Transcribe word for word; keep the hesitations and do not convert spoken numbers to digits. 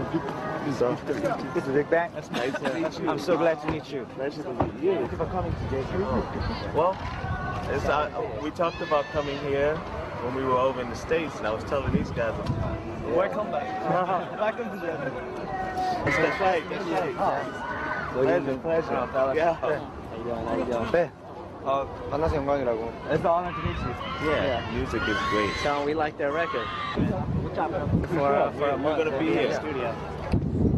So, it's a big bang. That's nice to meet you. I'm so glad to meet you. Pleasure to meet you. Thank you for coming today. Well, it's, uh, we talked about coming here when we were over in the States, and I was telling these guys, welcome back. Welcome to Germany. That's right, that's right. Pleasure, pleasure. Yeah. How you doing? 네. 어, 만나서 영광이라고. It's an honor to meet you. Yeah, yeah. Music is great. So we like their record. For, uh, for a month, we're going to be here. Studio.